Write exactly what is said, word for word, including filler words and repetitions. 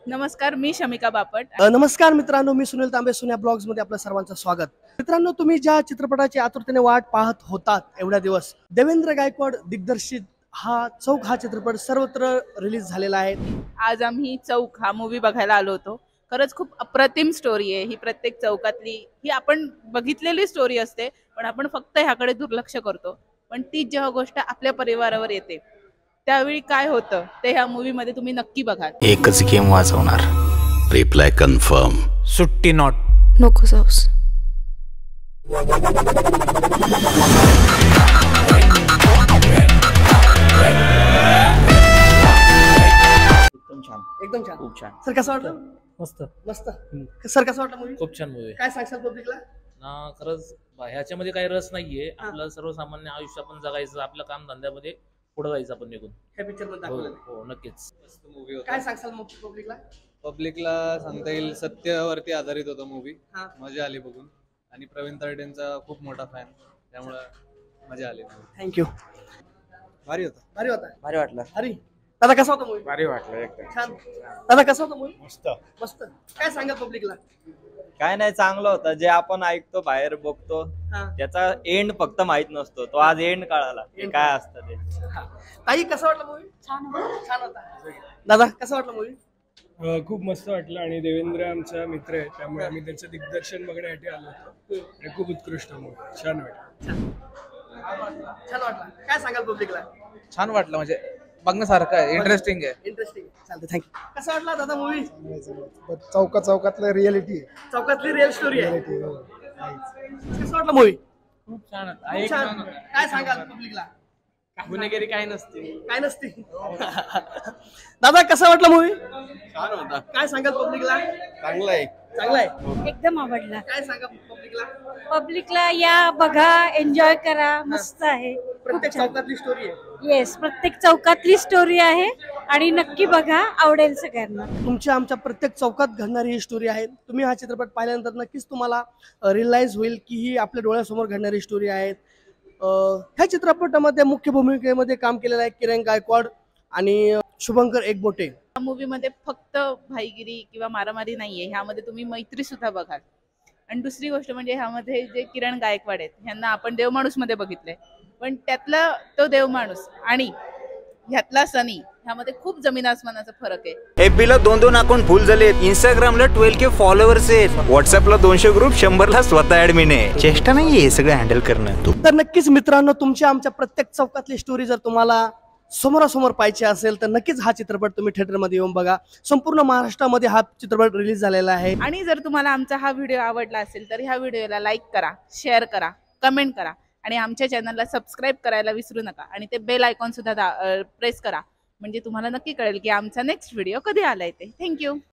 नमस्कार, मी शमिका बापट. अ, नमस्कार मित्रांनो, मी सुनील तांबे सुन्या ब्लॉग्स मध्ये आपलं सर्वांचं स्वागत. मित्रांनो, तुम्ही ज्या चित्रपटाची आतुरतेने वाट पाहत होतात एवढ्या दिवस, देवेंद्र गायकवाड दिग्दर्शित हा चौक हा चित्रपट सर्वत्र रिलीज झालेला आहे. आज आम्ही चौक हा मूवी बघायला आलो होतो. खरंच खूप अप्रतिम स्टोरी आहे ही. प्रत्येक चौकातली ही आपण बघितलेली स्टोरी असते, पण आपण फक्त ह्याकडे दुर्लक्ष करतो. पण तीच जेव्हा गोष्ट आपल्या परिवारावर येते त्यावेळी काय होतं ते ह्या मूवी मध्ये तुम्ही नक्की बघा. एकच गेम वाजवणार, रिप्लाय कन्फर्म, सुट्टी नॉट. नको जाऊस. एकदम छान. खूप छान. सर कसं वाटलं? मस्त मस्त. सर कसं वाटलं मूवी? खूप छान मूवी. काय सांगशाल पब्लिकला? ना खरंच ह्याच्यामध्ये काही रस नाहीये. आपलं सर्वसामान्य आयुष्य आपण जगायचं, आपलं काम धंद्यामध्ये पुढे जायचं आपण निघून. हे पिक्चर मध्ये हो दाखवलं. हो नक्कीच. मस्त मूवी होता. काय सांगशाल मग पब्लिकला? पब्लिकला सांगता येईल सत्यावरती आधारित होता मूवी. हा. मजा आली बघून. आणि प्रवीण तरडेंचा खूप मोठा फॅन, त्यामुळे मजा आली. थँक्यू. भारी होता. भारी होता. भारी वाटलं. हरी दादा कसा होता मूवी? भारी वाटलं एकदम छान. दादा कसा होता मूवी? मस्त. मस्त. काय सांगाल पब्लिकला? काय नाही, चांगलं होतं. जे आपण ऐकतो बाहेर बघतो हा. त्याचा एंड फक्त माहित नसतो. तो आज एंड कळाला की काय असतं ते. ताई कसं वाटलं मूवी? छान होता. छान होता. दादा कसं वाटलं मूवी? खूप मस्त वाटलं आणि देवेंद्र आमचा मित्र आहे, त्यामुळे आम्ही त्यांचं दिग्दर्शन बघण्यासाठी आलो होतो आणि खूप उत्कृष्ट मूवी. छान वाटलं. छान वाटलं. काय सांगाल पब्लिकला? छान वाटलं, म्हणजे बघण्यासारखं आहे, इंटरेस्टिंग आहे. इंटरेस्टिंग. चालतं. थँक्यू. कसा वाटला दादा मूवी? चौका चौकातलं रियालिटी चौकातली रिअल स्टोरी आहे. कसं वाटलं मूवी? खूप छान होतं. खूप छान. काय सांगाल पब्लिकला? गुन्हेगारी काही नसते. काय नसते. दादा कसं वाटलं मूवी? छान होता. काय सांगाल पब्लिकला? चांगला आहे. चांगला आहे. एकदम आवडला. काय सांगा पब्लिकला? पब्लिकला या, बघा, एन्जॉय करा. मस्त आहे. प्रत्येक चौकातली स्टोरी आहे. येस, प्रत्येक चौकातली स्टोरी आहे आणि नक्की बघा, आवडेल सगळ्यांना. तुमच्या आमच्या प्रत्येक चौकात घडणारी ही स्टोरी आहे. तुम्ही हा चित्रपट पाहिल्यानंतर नक्कीच तुम्हाला रिअलाइज होईल की ही आपल्या डोळ्यासमोर घडणारी स्टोरी आहे. ह्या चित्रपटामध्ये मुख्य भूमिकेमध्ये काम केलेलं आहे किरण गायकवाड आणि शुभंकर एकबोटे. या मूवी मध्ये फक्त भाईगिरी किंवा मारामारी नाहीये, ह्यामध्ये तुम्ही मैत्री सुद्धा बघाल. आणि दुसरी गोष्ट म्हणजे ह्यामध्ये जे किरण गायकवाड आहेत ह्यांना आपण देवमाणूस मध्ये बघितलंय, पण त्यातला तो देवमाणूस आणि ह्यातला सनी ह्यामध्ये खूप जमीन आसमानाचा फरक आहे. एफबी ला दोन दोन अकाउंट फुल झालेत, इंस्टाग्रामला ट्वेल्व के फॉलोअर्स आहेत, व्हॉट्सअपला दोनशे ग्रुप, शंभरला स्वतः ऍडमिन आहे. चेष्टा नाहीये सगळं हँडल करणं. तर नक्कीच मित्रांनो, तुमच्या आमच्या प्रत्येक चौकातली स्टोरी जर तुम्हाला समोरासमोर पाहिजे असेल तर नक्कीच हा चित्रपट तुम्ही थिएटरमध्ये येऊन बघा. संपूर्ण महाराष्ट्रामध्ये हा चित्रपट रिलीज झालेला आहे. आणि जर तुम्हाला आमचा हा व्हिडिओ आवडला असेल तर ह्या व्हिडिओला लाईक करा, शेअर करा, कमेंट करा आणि आमच्या चॅनलला सबस्क्राईब करायला विसरू नका. आणि ते बेल आयकॉन सुद्धा प्रेस करा, म्हणजे तुम्हाला नक्की कळेल की आमचा नेक्स्ट व्हिडिओ कधी आलाय ते. थँक्यू.